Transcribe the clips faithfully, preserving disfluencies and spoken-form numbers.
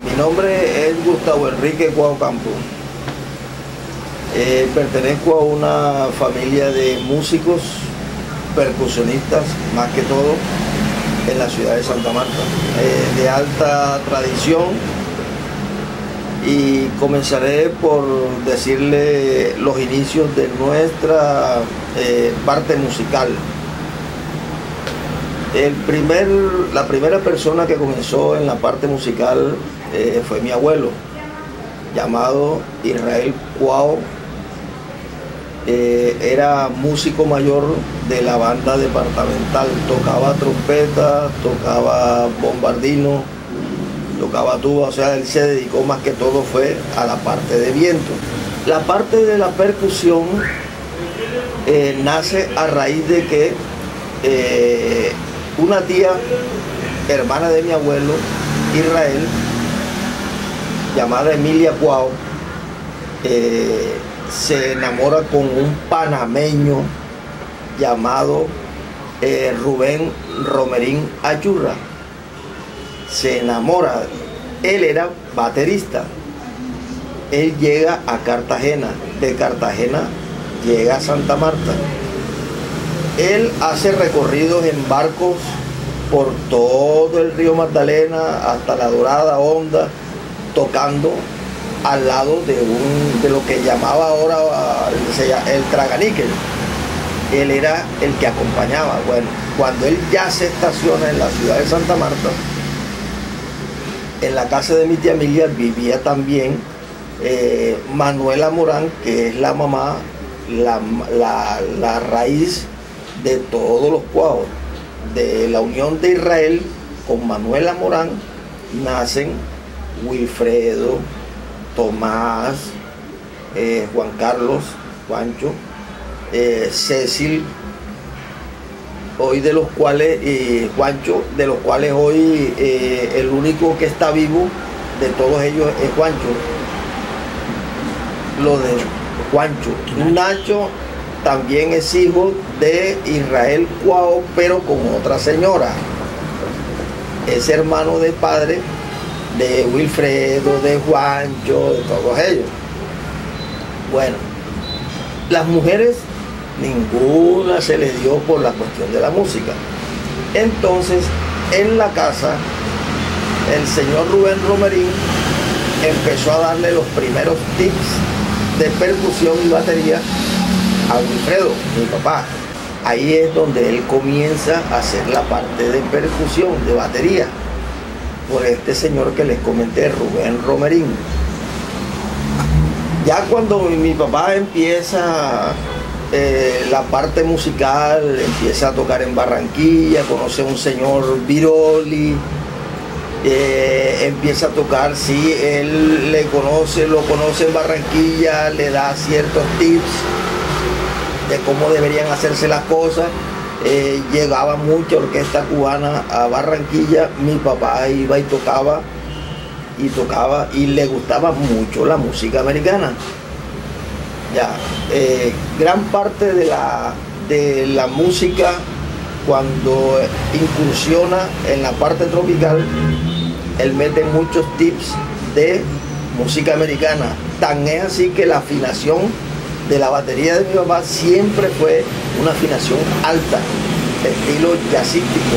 Mi nombre es Gustavo Enrique Cuau Campo. Eh, pertenezco a una familia de músicos, percusionistas, más que todo, en la ciudad de Santa Marta, eh, de alta tradición. Y comenzaré por decirle los inicios de nuestra eh, parte musical. El primer, la primera persona que comenzó en la parte musical eh, fue mi abuelo, llamado Israel Cuau. Eh, era músico mayor de la banda departamental, tocaba trompeta, tocaba bombardino, tocaba tuba, o sea, él se dedicó más que todo fue a la parte de viento. La parte de la percusión eh, nace a raíz de que eh, una tía, hermana de mi abuelo, Israel, llamada Emilia Cuau, eh, se enamora con un panameño llamado eh, Rubén Romerín Achurra. Se enamora, él era baterista. Él llega a Cartagena, de Cartagena llega a Santa Marta. Él hace recorridos en barcos por todo el río Magdalena hasta la Dorada, Honda, tocando al lado de, un, de lo que llamaba ahora el Traganíquel. Él era el que acompañaba. Bueno, cuando él ya se estaciona en la ciudad de Santa Marta, en la casa de mi tía Emilia vivía también eh, Manuela Morán, que es la mamá, la, la, la raíz de todos los Cuau. De la unión de Israel con Manuela Morán nacen Wilfredo, Tomás, eh, Juan Carlos, Juancho, eh, Cecil, hoy de los cuales, eh, Juancho, de los cuales hoy eh, el único que está vivo de todos ellos es Juancho. Lo de Juancho. Nacho también es hijo de Israel Cuau, pero con otra señora. Es hermano de padre de Wilfredo, de Juancho, de todos ellos. Bueno, las mujeres ninguna se les dio por la cuestión de la música. Entonces, en la casa, el señor Rubén Romerín empezó a darle los primeros tips de percusión y batería a Wilfredo, mi papá. Ahí es donde él comienza a hacer la parte de percusión, de batería, por este señor que les comenté, Rubén Romerín. Ya cuando mi papá empieza eh, la parte musical, empieza a tocar en Barranquilla, conoce a un señor Viroli, eh, empieza a tocar, sí, él le conoce, lo conoce en Barranquilla, le da ciertos tips de cómo deberían hacerse las cosas. Eh, llegaba mucha orquesta cubana a Barranquilla, mi papá iba y tocaba y tocaba y le gustaba mucho la música americana. Ya, eh, gran parte de la, de la música, cuando incursiona en la parte tropical, él mete muchos tips de música americana. Tan es así que la afinación de la batería de mi papá siempre fue una afinación alta, estilo jazzístico.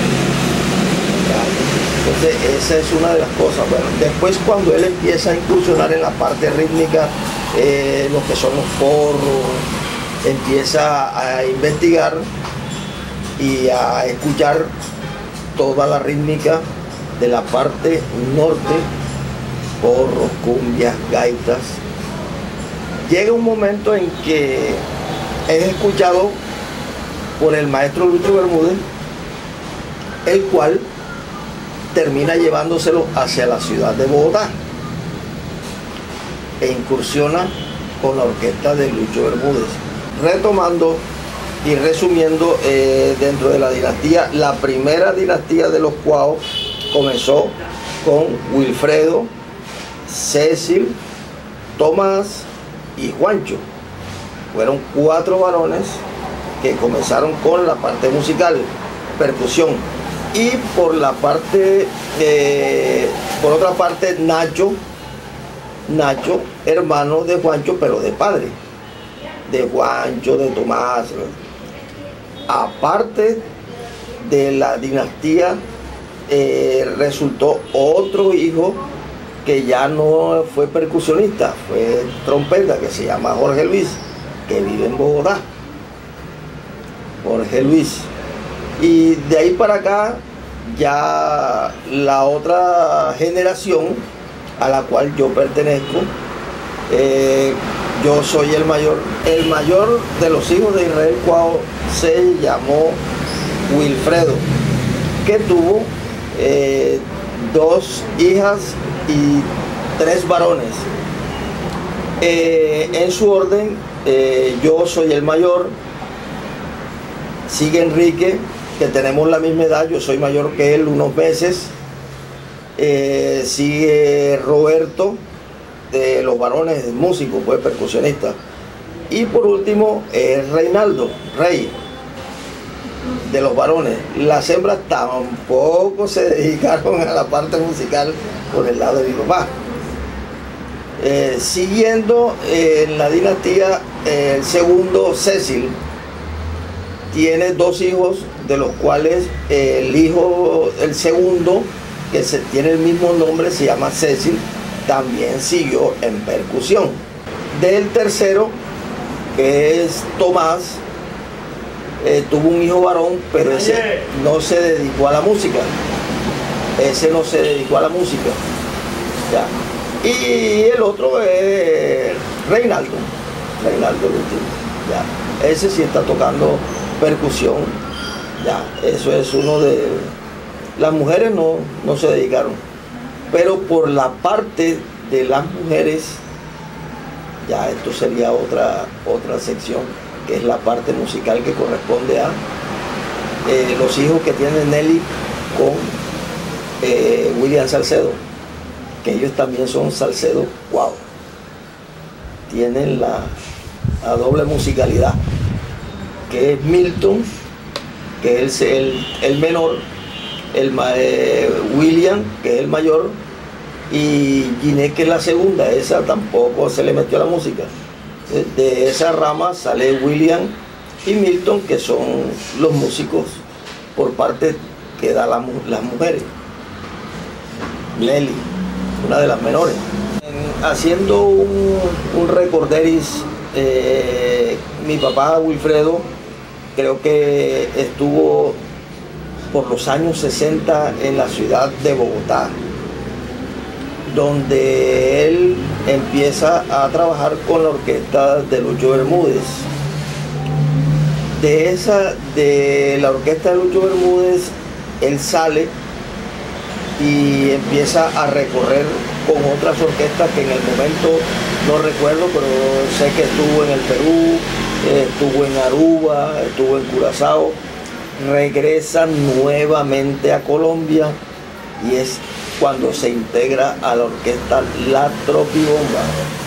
Entonces esa es una de las cosas. Bueno, después cuando él empieza a incursionar en la parte rítmica, eh, lo que son los porros, empieza a investigar y a escuchar toda la rítmica de la parte norte, porros, cumbias, gaitas. Llega un momento en que es escuchado por el maestro Lucho Bermúdez, el cual termina llevándoselo hacia la ciudad de Bogotá e incursiona con la orquesta de Lucho Bermúdez. Retomando y resumiendo, eh, dentro de la dinastía, la primera dinastía de los Cuau comenzó con Wilfredo, Cecil, Tomás y Juancho. Fueron cuatro varones que comenzaron con la parte musical, percusión. Y por la parte eh, por otra parte, Nacho, Nacho, hermano de Juancho, pero de padre, de Juancho, de Tomás. Aparte de la dinastía, eh, resultó otro hijo que ya no fue percusionista, fue trompeta, que se llama Jorge Luis, que vive en Bogotá. Jorge Luis. Y de ahí para acá, ya la otra generación a la cual yo pertenezco, eh, yo soy el mayor. El mayor de los hijos de Israel Cuao se llamó Wilfredo, que tuvo eh, dos hijas y tres varones. Eh, en su orden, eh, yo soy el mayor, sigue Enrique, que tenemos la misma edad, yo soy mayor que él unos meses, eh, sigue Roberto, de los varones, músico, pues percusionista, y por último es Reinaldo, Rey, de los varones. Las hembras tampoco se dedicaron a la parte musical por el lado de mi papá. Eh, siguiendo eh, en la dinastía, eh, el segundo, Cecil, tiene dos hijos, de los cuales eh, el hijo, el segundo, que se, tiene el mismo nombre, se llama Cecil, también siguió en percusión. Del tercero, que es Tomás, eh, tuvo un hijo varón, pero ese no se dedicó a la música. Ese no se dedicó a la música. Ya. Y el otro es Reinaldo, Reinaldo el último. Ya. Ese sí está tocando percusión. Ya. Eso es uno de... Las mujeres no, no se dedicaron. Pero por la parte de las mujeres, ya esto sería otra, otra sección, que es la parte musical que corresponde a eh, los hijos que tiene Nelly con eh, William Salcedo, que ellos también son Salcedo Cuao. Tienen la, la doble musicalidad, que es Milton, que es el, el menor, el eh, William, que es el mayor, y Ginette, que es la segunda. Esa tampoco se le metió a la música. De esa rama sale William y Milton, que son los músicos por parte que da la, las mujeres. Nelly, una de las menores. Haciendo un, un recorderis, eh, mi papá Wilfredo creo que estuvo por los años sesenta en la ciudad de Bogotá, donde él empieza a trabajar con la orquesta de Lucho Bermúdez. De esa, de la orquesta de Lucho Bermúdez, él sale y empieza a recorrer con otras orquestas que en el momento no recuerdo, pero sé que estuvo en el Perú, estuvo en Aruba, estuvo en Curazao. Regresa nuevamente a Colombia y es cuando se integra a la orquesta La Tropibomba.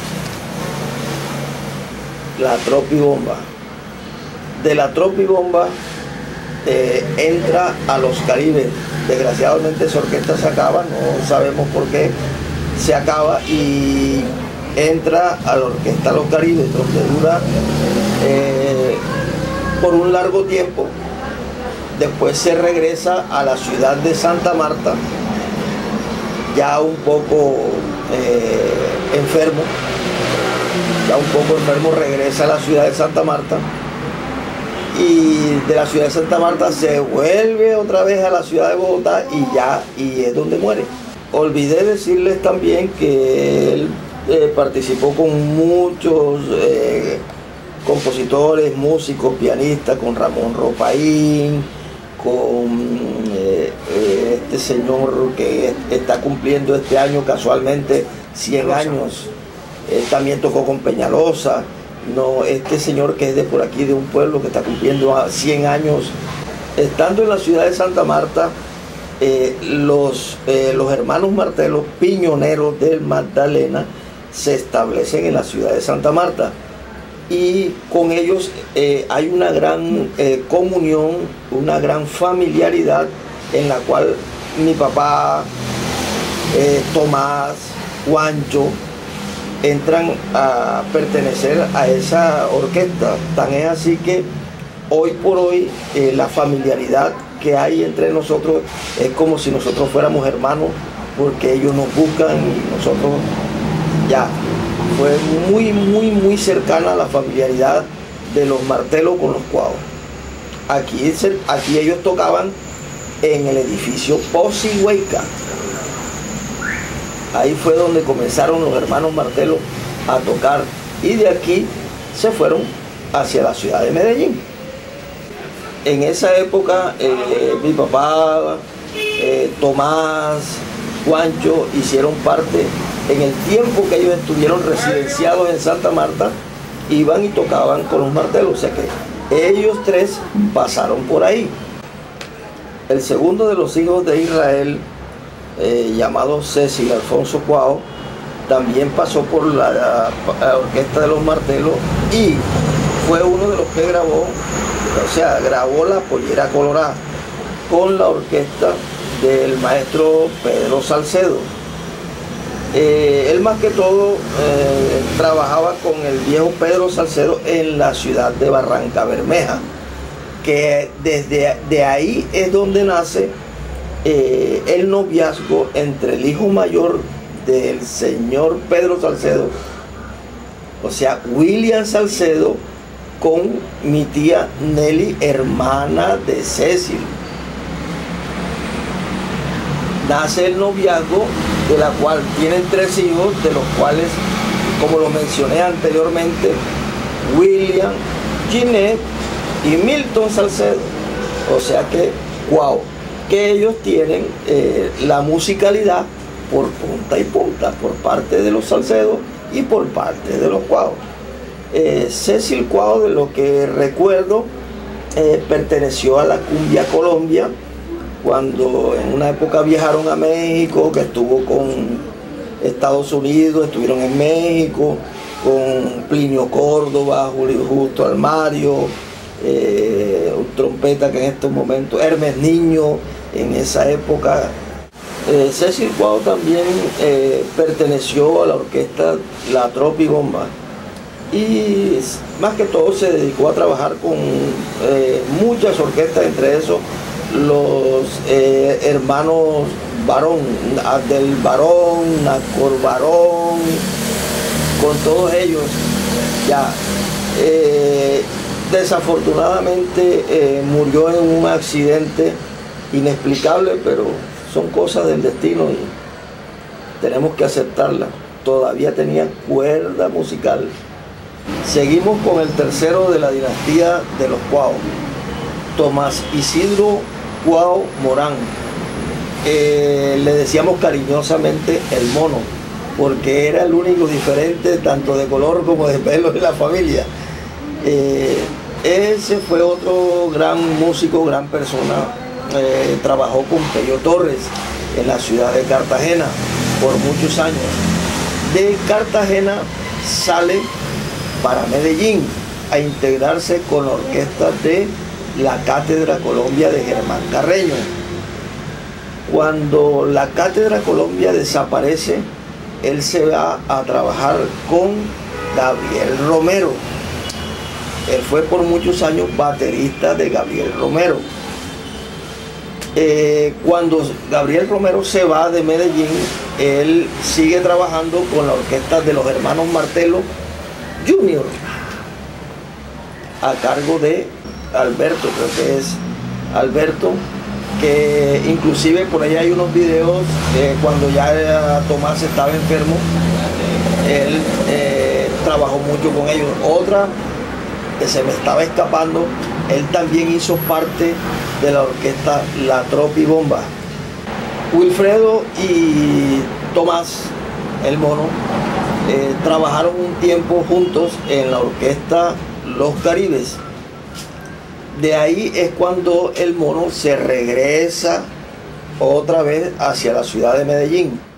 La Tropibomba. De la Tropibomba eh, entra a Los Caribes. Desgraciadamente esa orquesta se acaba, no sabemos por qué se acaba, y entra a la orquesta Los Caribes, donde dura eh, por un largo tiempo. Después se regresa a la ciudad de Santa Marta, ya un poco eh, enfermo, ya un poco enfermo, regresa a la ciudad de Santa Marta, y de la ciudad de Santa Marta se vuelve otra vez a la ciudad de Bogotá y ya, y es donde muere. Olvidé decirles también que él eh, participó con muchos eh, compositores, músicos, pianistas, con Ramón Ropaín, con eh, eh, este señor que está cumpliendo este año casualmente cien años. Él también tocó con Peñalosa. No, este señor que es de por aquí, de un pueblo que está cumpliendo cien años. Estando en la ciudad de Santa Marta, eh, los, eh, los hermanos Martelos, piñoneros del Magdalena, se establecen en la ciudad de Santa Marta. Y con ellos eh, hay una gran eh, comunión, una gran familiaridad, en la cual mi papá, eh, Tomás, Juancho, entran a pertenecer a esa orquesta. Tan es así que hoy por hoy eh, la familiaridad que hay entre nosotros es como si nosotros fuéramos hermanos, porque ellos nos buscan y nosotros ya. Fue muy, muy, muy cercana la familiaridad de los Martelo con los Cuavos. Aquí, aquí ellos tocaban en el edificio Pocihueca. Ahí fue donde comenzaron los hermanos Martelo a tocar y de aquí se fueron hacia la ciudad de Medellín. En esa época eh, mi papá, eh, Tomás, Juancho hicieron parte, en el tiempo que ellos estuvieron residenciados en Santa Marta, iban y tocaban con los Martelo, o sea que ellos tres pasaron por ahí. El segundo de los hijos de Israel, eh, llamado Cecil Alfonso Cuao, también pasó por la, la, la orquesta de los Martelo y fue uno de los que grabó, o sea, grabó La Pollera Colorada con la orquesta del maestro Pedro Salcedo. Eh, él más que todo eh, trabajaba con el viejo Pedro Salcedo en la ciudad de Barranca Bermeja, que desde de ahí es donde nace eh, el noviazgo entre el hijo mayor del señor Pedro Salcedo, o sea, William Salcedo, con mi tía Nelly, hermana de Cecil. Nace el noviazgo, de la cual tienen tres hijos, de los cuales, como lo mencioné anteriormente, William, Ginette y Milton Salcedo. O sea que, wow, que ellos tienen eh, la musicalidad por punta y punta, por parte de los Salcedo y por parte de los Cuao. Eh, Cecil Cuao, de lo que recuerdo, eh, perteneció a la Cumbia Colombia, cuando en una época viajaron a México, que estuvo con Estados Unidos, estuvieron en México, con Plinio Córdoba, Julio Justo Almario, eh, un trompeta que en estos momentos, Hermes Niño, en esa época. Eh, Cecil Cuao también eh, perteneció a la orquesta La Tropibomba y más que todo se dedicó a trabajar con eh, muchas orquestas, entre esos los eh, hermanos Barón, Abdel Barón, Nacor Barón, con todos ellos ya. Eh, desafortunadamente eh, murió en un accidente inexplicable, pero son cosas del destino y tenemos que aceptarla. Todavía tenían cuerda musical. Seguimos con el tercero de la dinastía de los Cuao, Tomás Isidro Cuao Morán. Eh, le decíamos cariñosamente el mono, porque era el único diferente tanto de color como de pelo en la familia. Eh, ese fue otro gran músico, gran persona. Eh, trabajó con Pello Torres en la ciudad de Cartagena por muchos años. De Cartagena sale para Medellín a integrarse con la orquesta de la Cátedra Colombia de Germán Carreño. Cuando la Cátedra Colombia desaparece, él se va a trabajar con Gabriel Romero. Él fue por muchos años baterista de Gabriel Romero. Eh, cuando Gabriel Romero se va de Medellín, él sigue trabajando con la orquesta de los hermanos Martelo Junior, a cargo de Alberto, creo que es Alberto, que inclusive por ahí hay unos videos eh, cuando ya Tomás estaba enfermo, él eh, trabajó mucho con ellos. Otra que se me estaba escapando, él también hizo parte de la orquesta La Tropibomba. Wilfredo y Tomás, el mono, eh, trabajaron un tiempo juntos en la orquesta Los Caribes. De ahí es cuando el mono se regresa otra vez hacia la ciudad de Medellín.